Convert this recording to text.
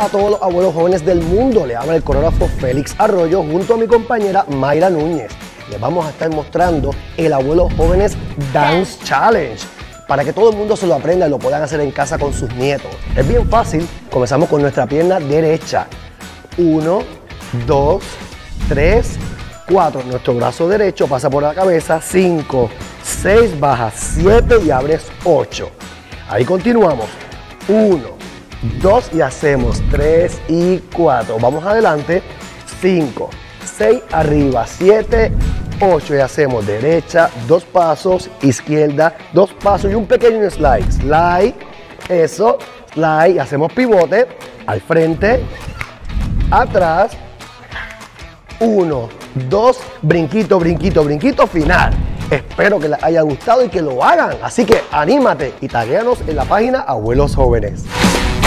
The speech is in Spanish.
a todos los abuelos jóvenes del mundo. Le habla el coreógrafo Félix Arroyo junto a mi compañera Mayra Núñez. Les vamos a estar mostrando el Abuelos Jóvenes Dance Challenge para que todo el mundo se lo aprenda y lo puedan hacer en casa con sus nietos. Es bien fácil. Comenzamos con nuestra pierna derecha. 1, 2, 3, 4. Nuestro brazo derecho pasa por la cabeza. 5, 6, bajas 7 y abres 8. Ahí continuamos. 1, 2 y hacemos 3 y 4. Vamos adelante. 5, 6, arriba, 7, 8 y hacemos derecha, 2 pasos, izquierda, 2 pasos y un pequeño slide. Slide, eso, slide, hacemos pivote, al frente, atrás, 1, 2, brinquito, brinquito, brinquito, final. Espero que les haya gustado y que lo hagan. Así que anímate y taguéanos en la página Abuelos Jóvenes.